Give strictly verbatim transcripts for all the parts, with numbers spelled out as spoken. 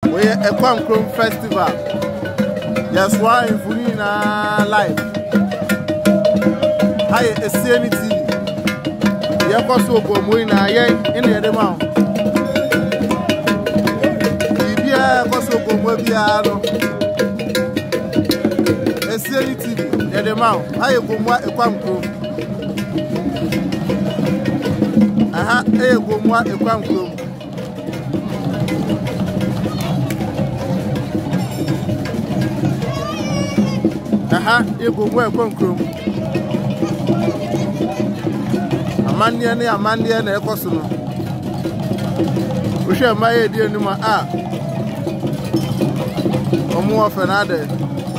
We are Ekwamkrom Festival. Yes, why if we in a life. I a C N T. You have also Gomoa in a in the amount. You have also Gomoa a C N T. The amount. I am Gomoa Ekwamkrom. Aha, I am Gomoa Ekwamkrom. Aha, I Gomoa Ekwamkrom. Amania ne amania na ekoso no. Wo hwe ma ye die ni ma a. Omo ofe na ade.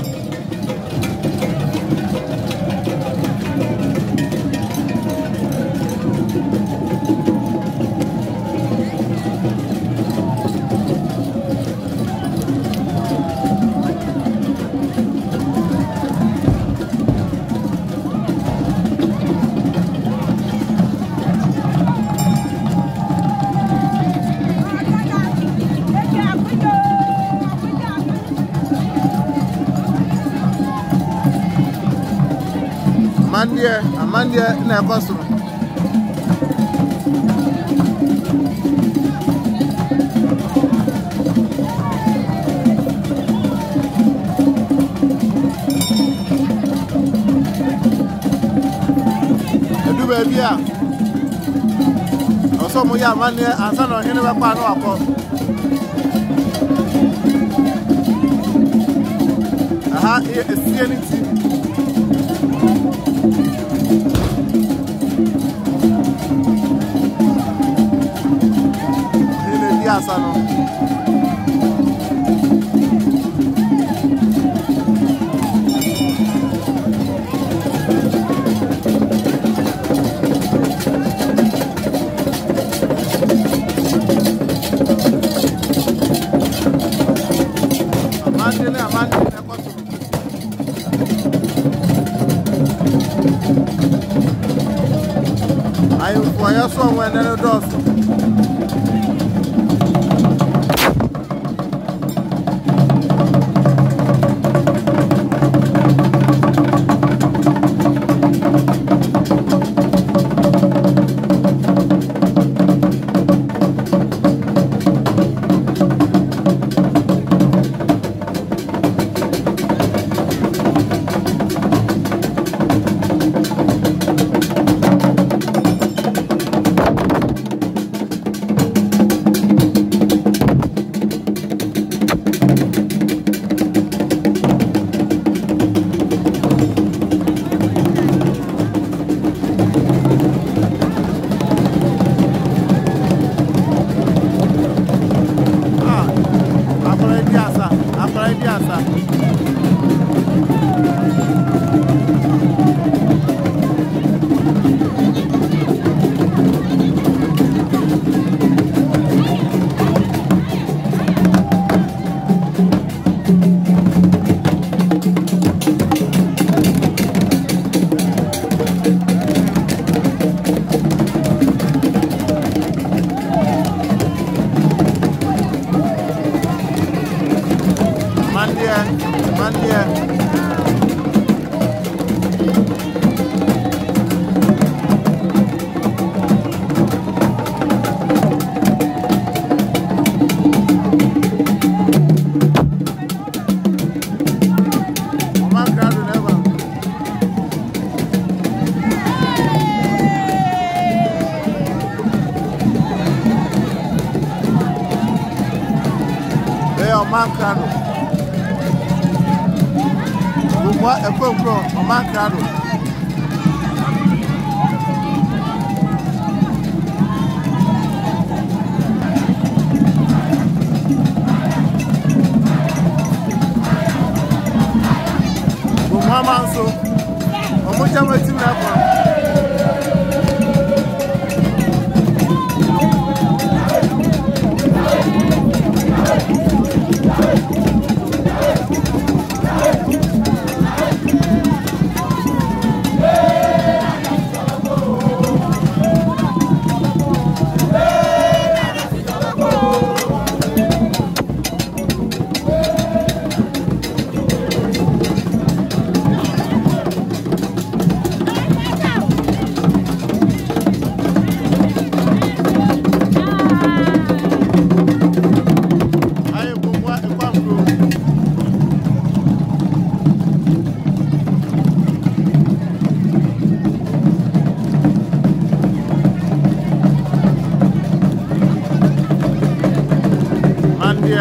Amandia, Amandia, na ekoso. Edu baby a. Oso mo ya Amandia, ansa no hene be pa no akọ. Aha, e C N T. Asano. Amandine, amandine koto. Ayo kwa yaso wenene doso. Omakrado. Gomoa Ekwamkrom, Omakrado. Gomoa manso. Omoja wetim na kwa.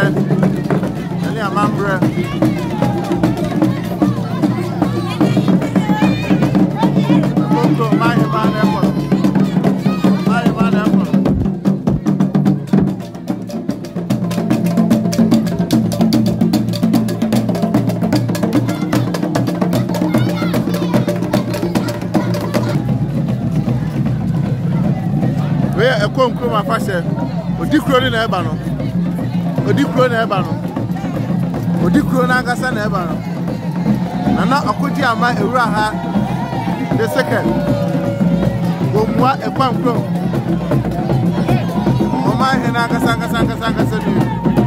Any amambre. Go my man airport. My man airport. Where Ekwamkrom afashe. Odi kuro na eba no. Odi kuro na eba no. Odi kuro na agasa na eba no. Nana akodi ama ewura ha. The second. Gomoa Ekwamkrom. Mama hena agasa agasa agasa agasa ni.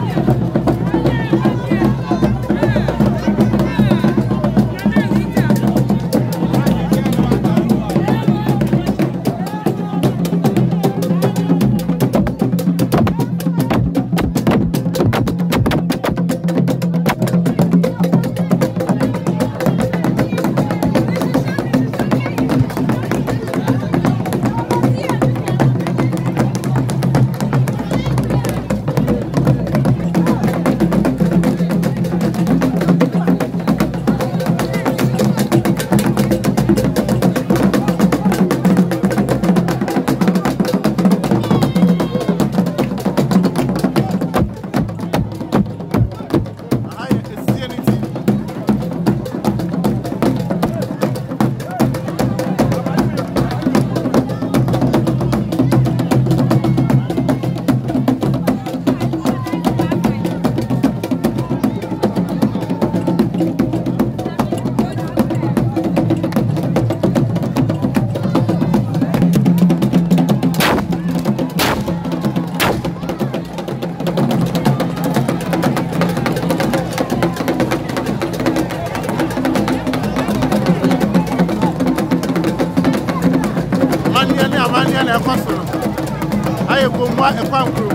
I Gomoa Ekwamkrom.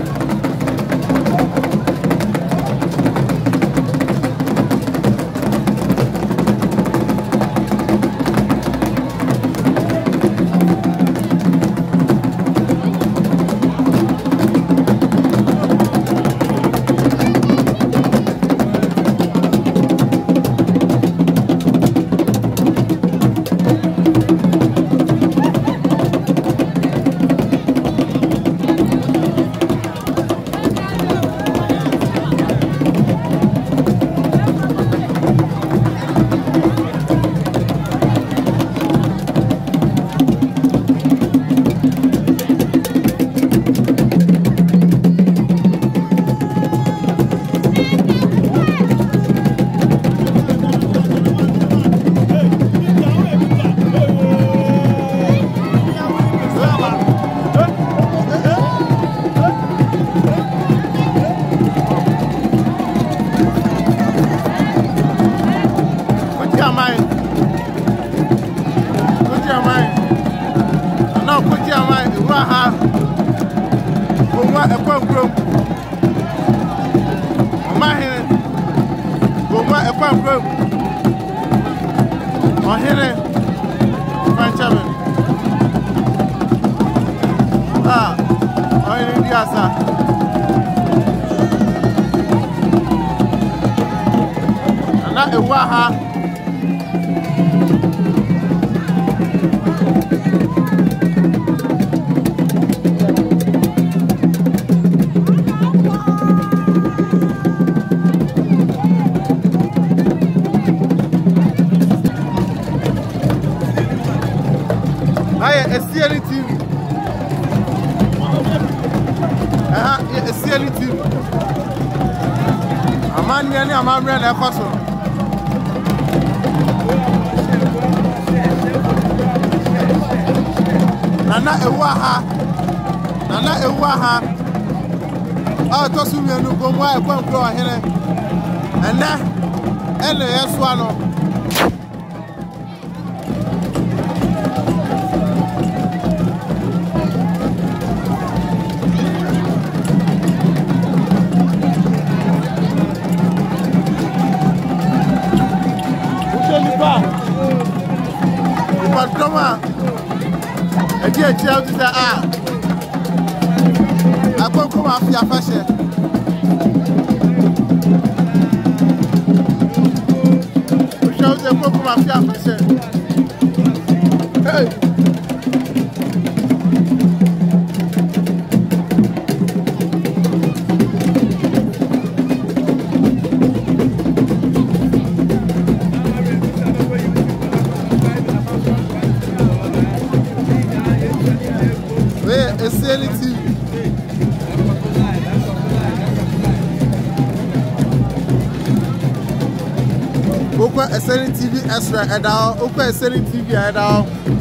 Gomoa Ekwamkrom. Mama here. Gomoa Ekwamkrom. Oh here. Benjamin. Ah. Oh in India sir. Ana ewa ha. A C L T V. Ah, a C L T V. A man near a man ran a castle. Nana Ewaha. Nana Ewaha. Oh, Tosumi and Gomoa Ekwamkrom here. And now, and the Swallow. Padroma, a dear child is ah. I come from Afia fashion. lafiya afashe. Hey. S L T V. Okwa S L T V extra edao, okwa S L T V edao.